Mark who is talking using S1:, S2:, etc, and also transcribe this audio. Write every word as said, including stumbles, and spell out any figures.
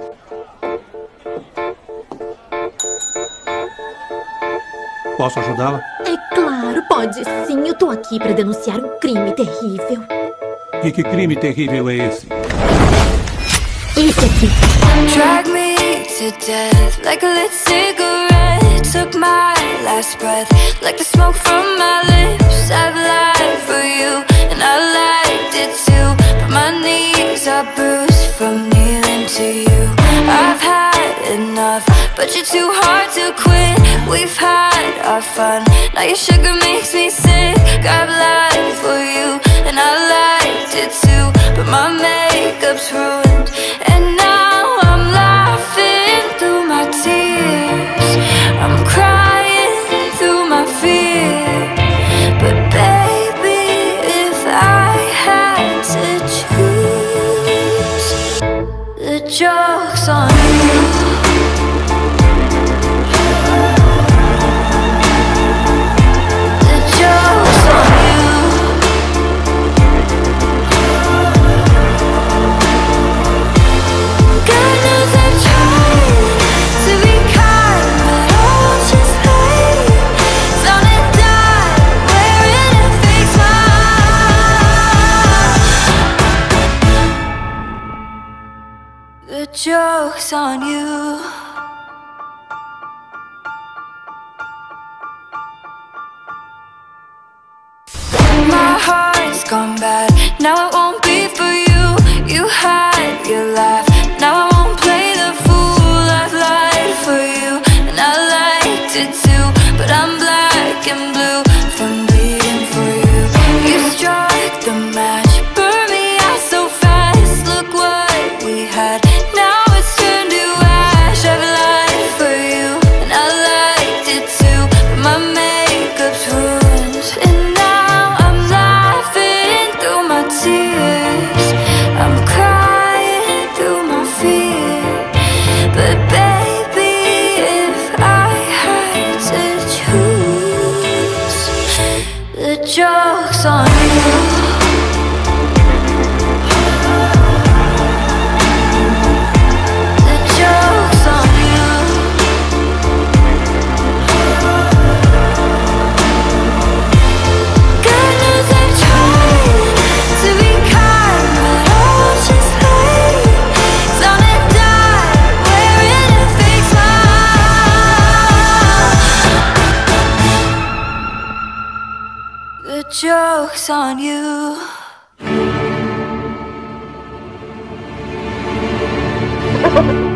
S1: Posso ajudá-la?
S2: É claro, pode sim. Eu tô aqui pra denunciar um crime terrível.
S1: E que crime terrível é esse?
S2: Esse aqui.
S3: Drag me to death like a lit cigarette. Took my last breath like the smoke from my lips. I've lied for you and I liked it too, but my knees are bruised from kneeling to you. I've had enough, but you're too hard to quit. We've had our fun, now your sugar makes me sick. I've lied for you and I liked it too, but my makeup's ruined and now I'm laughing through my tears. I'm crying through my fear, but baby, if I had to choose, the joke's on you. The joke's on you. My heart's gone bad, now it won't be for you. You had your laugh, now I won't play the fool. I've lied for you, and I liked it too, but I'm black and blue from bleeding for you. You struck the match, burned me out so fast. Look what we had. Joke's on you. The joke's on you. God knows I've tried to be kind, but I'll just hate. Gonna die wearing a fake smile. The joke's on you.